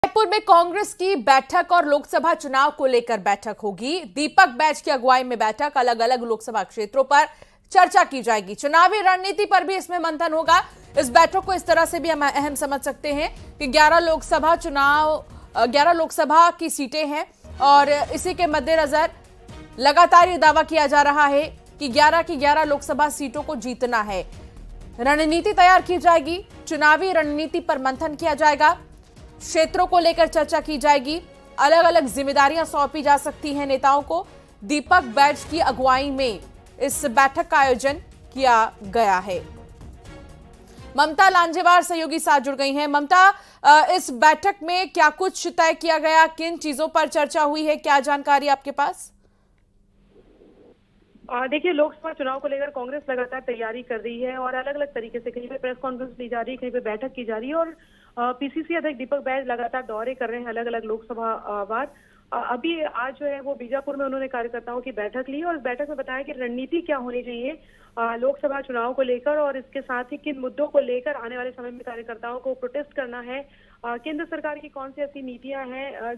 जयपुर में कांग्रेस की बैठक और लोकसभा चुनाव को लेकर बैठक होगी। दीपक बैज की अगुवाई में बैठक, अलग अलग लोकसभा क्षेत्रों पर चर्चा की जाएगी। चुनावी रणनीति पर भी इसमें मंथन होगा। इस बैठक को इस तरह से भी हम अहम समझ सकते हैं कि 11 लोकसभा की सीटें हैं और इसी के मद्देनजर लगातार ये दावा किया जा रहा है कि 11 की 11 लोकसभा सीटों को जीतना है। रणनीति तैयार की जाएगी, चुनावी रणनीति पर मंथन किया जाएगा, क्षेत्रों को लेकर चर्चा की जाएगी, अलग अलग जिम्मेदारियां सौंपी जा सकती हैं नेताओं को। दीपक बैज की अगुवाई में इस बैठक का आयोजन किया गया है। ममता लांजेवार सहयोगी साथ जुड़ गई हैं। ममता, इस बैठक में क्या कुछ तय किया गया, किन चीजों पर चर्चा हुई है, क्या जानकारी आपके पास? देखिए, लोकसभा चुनाव को लेकर कांग्रेस लगातार तैयारी कर रही है और अलग अलग तरीके से कहीं पे प्रेस कॉन्फ्रेंस ली जा रही है, कहीं पे बैठक की जा रही है और पीसीसी अध्यक्ष दीपक बैज लगातार दौरे कर रहे हैं अलग अलग लोकसभा वार। अभी आज जो है वो बीजापुर में उन्होंने कार्यकर्ताओं की बैठक ली और इस बैठक में बताया कि रणनीति क्या होनी चाहिए लोकसभा चुनाव को लेकर और इसके साथ ही किन मुद्दों को लेकर आने वाले समय में कार्यकर्ताओं को प्रोटेस्ट करना है। केंद्र सरकार की कौन सी ऐसी नीतियां हैं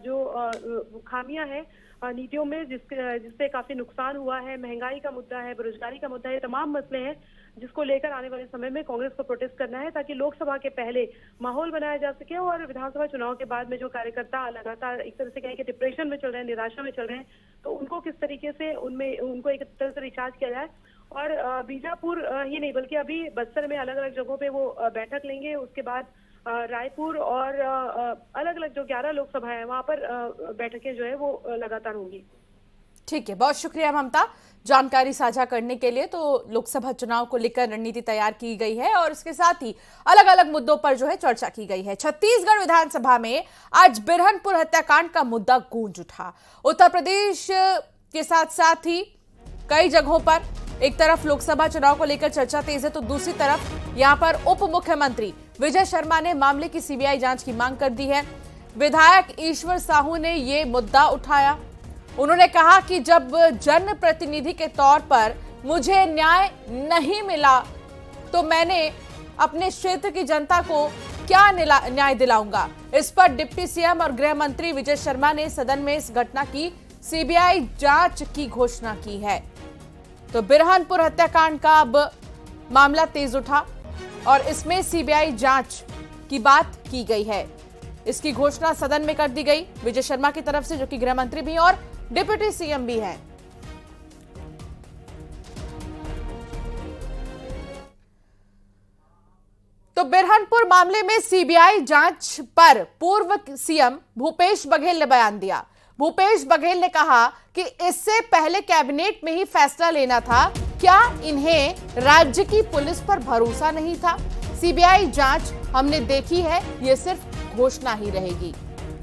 जो खामियां हैं नीतियों में जिससे काफी नुकसान हुआ है, महंगाई का मुद्दा है, बेरोजगारी का मुद्दा है, ये तमाम मसले हैं जिसको लेकर आने वाले समय में कांग्रेस को प्रोटेस्ट करना है ताकि लोकसभा के पहले माहौल बनाया जा सके और विधानसभा चुनाव के बाद में जो कार्यकर्ता लगातार एक तरह से कहें कि डिप्रेशन में चल रहे हैं, निराशा में चल रहे हैं, तो उनको किस तरीके से उनको एक तरह से रिचार्ज किया जाए। और बीजापुर ही नहीं बल्कि अभी बस्तर में अलग अलग जगहों पे वो बैठक लेंगे। उसके बाद रायपुर और अलग अलग जो 11 लोकसभा है वहां पर बैठकें जो है वो लगातार होंगी। ठीक है, बहुत शुक्रिया ममता जानकारी साझा करने के लिए। तो लोकसभा चुनाव को लेकर रणनीति तैयार की गई है और इसके साथ ही अलग अलग मुद्दों पर जो है चर्चा की गई है। छत्तीसगढ़ विधानसभा में आज बिरहनपुर हत्याकांड का मुद्दा गूंज उठा। उत्तर प्रदेश के साथ साथ ही कई जगहों पर एक तरफ लोकसभा चुनाव को लेकर चर्चा तेज है तो दूसरी तरफ यहां पर उप मुख्यमंत्री विजय शर्मा ने मामले की सीबीआई जांच की मांग कर दी है। विधायक ईश्वर साहू ने यह मुद्दा उठाया। उन्होंने कहा कि जब जनप्रतिनिधि के तौर पर मुझे न्याय नहीं मिला तो मैंने अपने क्षेत्र की जनता को क्या न्याय दिलाऊंगा। इस पर डिप्टी सीएम और गृह मंत्री विजय शर्मा ने सदन में इस घटना की सीबीआई जांच की घोषणा की है। तो बिरहनपुर हत्याकांड का अब मामला तेज उठा और इसमें सीबीआई जांच की बात की गई है। इसकी घोषणा सदन में कर दी गई विजय शर्मा की तरफ से, जो कि गृह मंत्री भी और डिप्टी सीएम भी हैं। तो बिरहनपुर मामले में सीबीआई जांच पर पूर्व सीएम भूपेश बघेल ने बयान दिया। भूपेश बघेल ने कहा कि इससे पहले कैबिनेट में ही फैसला लेना था। क्या इन्हें राज्य की पुलिस पर भरोसा नहीं था? सीबीआई जांच हमने देखी है, ये सिर्फ घोषणा ही रहेगी।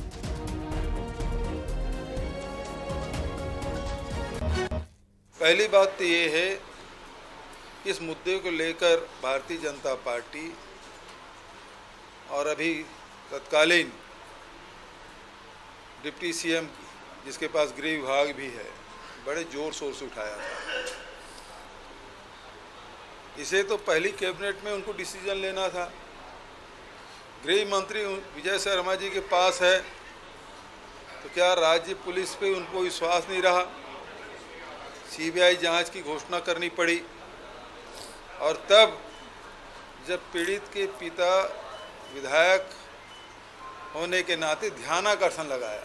पहली बात तो ये है कि इस मुद्दे को लेकर भारतीय जनता पार्टी और अभी तत्कालीन डिप्टी सीएम जिसके पास गृह विभाग भी है, बड़े जोर शोर से उठाया था। इसे तो पहली कैबिनेट में उनको डिसीजन लेना था। गृह मंत्री विजय शर्मा जी के पास है तो क्या राज्य पुलिस पे उनको विश्वास नहीं रहा? सीबीआई जांच की घोषणा करनी पड़ी और तब जब पीड़ित के पिता विधायक होने के नाते ध्यानाकर्षण लगाया।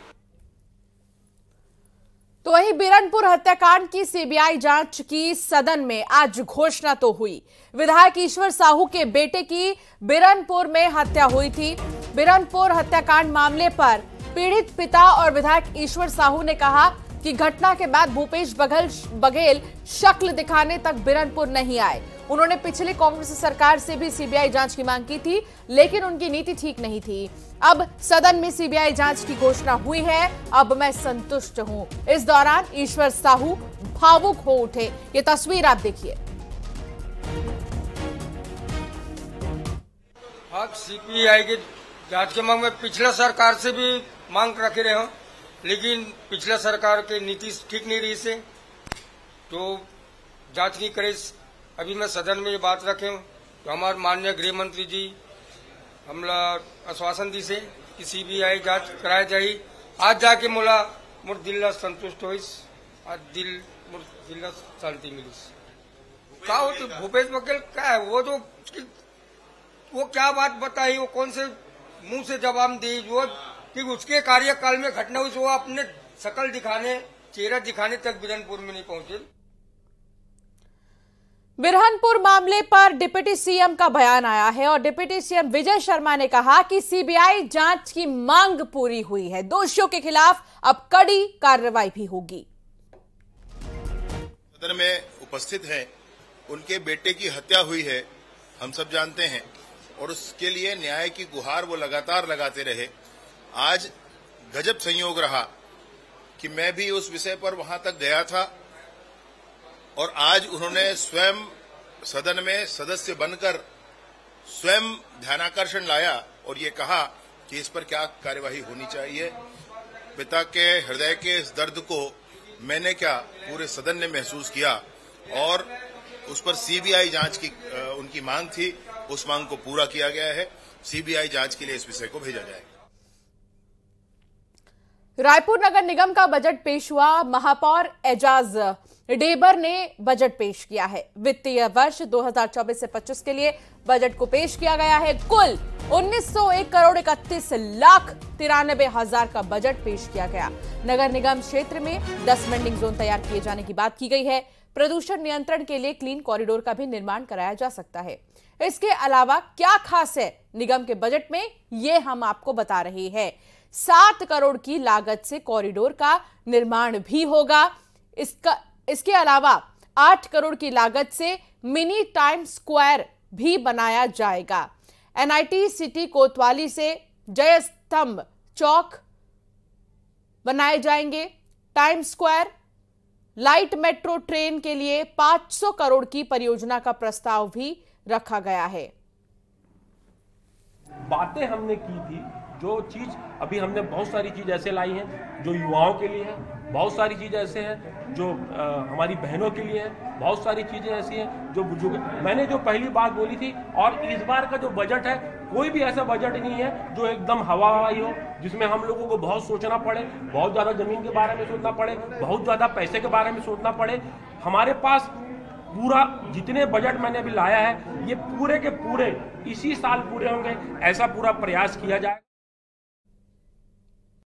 तो वहीं बिरहनपुर हत्याकांड की सीबीआई जांच की सदन में आज घोषणा तो हुई। विधायक ईश्वर साहू के बेटे की बिरहनपुर में हत्या हुई थी। बिरहनपुर हत्याकांड मामले पर पीड़ित पिता और विधायक ईश्वर साहू ने कहा कि घटना के बाद भूपेश बघेल शक्ल दिखाने तक बिरहनपुर नहीं आए। उन्होंने पिछली कांग्रेस सरकार से भी सीबीआई जांच की मांग की थी, लेकिन उनकी नीति ठीक नहीं थी। अब सदन में सीबीआई जांच की घोषणा हुई है, अब मैं संतुष्ट हूं। इस दौरान ईश्वर साहू भावुक हो उठे। ये तस्वीर आप देखिए। आप सीबीआई की जांच की मांग में पिछला सरकार से भी मांग रखे रहे हो, लेकिन पिछला सरकार की नीति ठीक नहीं रही से तो जांच नहीं करे। अभी मैं सदन में ये बात रखे तो हमारे माननीय गृह मंत्री जी हम आश्वासन दी से कि सीबीआई जांच कराई जाए। आज जाके मोला मोर दिल संतुष्ट होइस, आज मोर दिल शांति मिलिस। का हो तो भूपेश बघेल क्या है, वो क्या बात बताई, वो कौन से मुंह से जवाब दी, वो कि उसके कार्यकाल में घटना हुई, वो अपने शकल दिखाने, चेहरा दिखाने तक बिरहानपुर में नहीं पहुंचे। बिरहानपुर मामले पर डिप्टी सीएम का बयान आया है और डिप्टी सीएम विजय शर्मा ने कहा कि सीबीआई जांच की मांग पूरी हुई है, दोषियों के खिलाफ अब कड़ी कार्रवाई भी होगी। सदन में उपस्थित हैं, उनके बेटे की हत्या हुई है, हम सब जानते हैं, और उसके लिए न्याय की गुहार वो लगातार लगाते रहे। आज गजब संयोग रहा कि मैं भी उस विषय पर वहां तक गया था और आज उन्होंने स्वयं सदन में सदस्य बनकर स्वयं ध्यानाकर्षण लाया और ये कहा कि इस पर क्या कार्यवाही होनी चाहिए। पिता के हृदय के इस दर्द को मैंने क्या, पूरे सदन ने महसूस किया और उस पर सीबीआई जांच की उनकी मांग थी, उस मांग को पूरा किया गया है। सीबीआई जांच के लिए इस विषय को भेजा जाएगा। रायपुर नगर निगम का बजट पेश हुआ। महापौर एजाज डेबर ने बजट पेश किया है। वित्तीय वर्ष 2024 से 25 के लिए बजट को पेश किया गया है। कुल 1901 करोड़ 31 लाख 93 हजार का बजट पेश किया गया। नगर निगम क्षेत्र में 10 वेंडिंग जोन तैयार किए जाने की बात की गई है। प्रदूषण नियंत्रण के लिए क्लीन कॉरिडोर का भी निर्माण कराया जा सकता है। इसके अलावा क्या खास है निगम के बजट में, ये हम आपको बता रहे हैं। 7 करोड़ की लागत से कॉरिडोर का निर्माण भी होगा। इसके अलावा 8 करोड़ की लागत से मिनी टाइम स्क्वायर भी बनाया जाएगा। एनआईटी सिटी कोतवाली से जय स्तंभ चौक बनाए जाएंगे। Time square, light metro train के लिए 500 करोड़ की परियोजना का प्रस्ताव भी रखा गया है। बातें हमने की थी, जो चीज अभी हमने बहुत सारी चीज ऐसे लाई हैं जो युवाओं के लिए है, बहुत सारी चीज ऐसे हैं जो हमारी बहनों के लिए है, बहुत सारी चीजें ऐसी हैं जो बुजुर्ग। मैंने जो पहली बात बोली थी, और इस बार का जो बजट है, कोई भी ऐसा बजट नहीं है जो एकदम हवाई हो, जिसमें हम लोगों को बहुत सोचना पड़े, बहुत ज्यादा जमीन के बारे में सोचना पड़े, बहुत ज्यादा पैसे के बारे में सोचना पड़े। हमारे पास पूरा जितने बजट मैंने अभी लाया है, ये पूरे के पूरे इसी साल पूरे होंगे, ऐसा पूरा प्रयास किया जाए।